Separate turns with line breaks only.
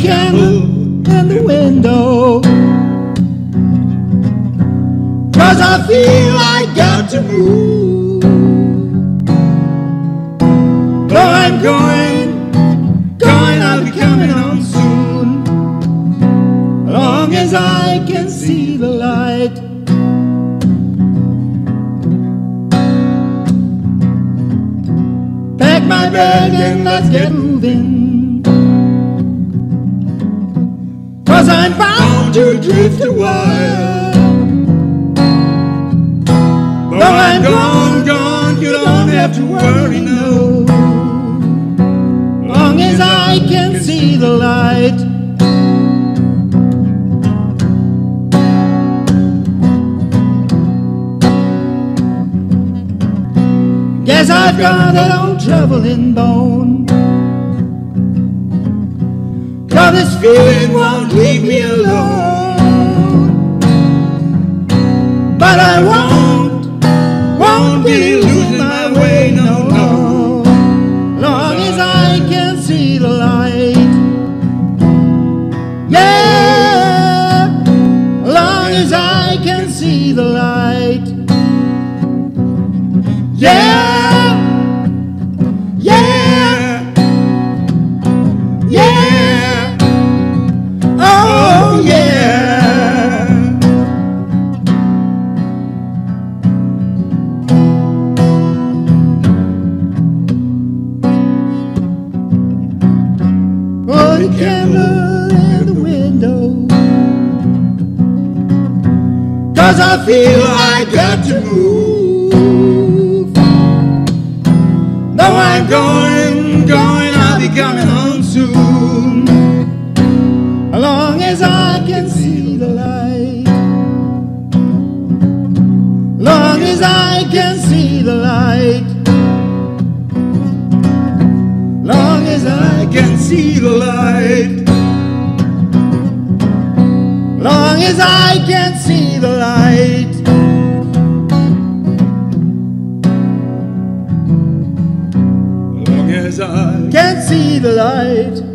candle in the window, 'cause I feel I got to move. Though I'm going, I'll be coming home soon, as long as I can see the light. Pack my bag and let's get moving, 'cause I'm bound to drift a while. Though I'm gone, you don't have to worry, no, long as I can see the light. Guess I've got that old traveling bone, 'cause this feeling won't leave me alone. But I won't be losing my way, no, long as I can see the light. Yeah, long as I can see the light. Yeah, yeah, yeah, oh yeah. Put a candle in the window, 'cause I feel I got to move. Though I'm going, I'll be coming home soon, as long as I can see the light. Long as I can see the light. Long as I can see the light. Long as I can see the light. Long as I can see the light.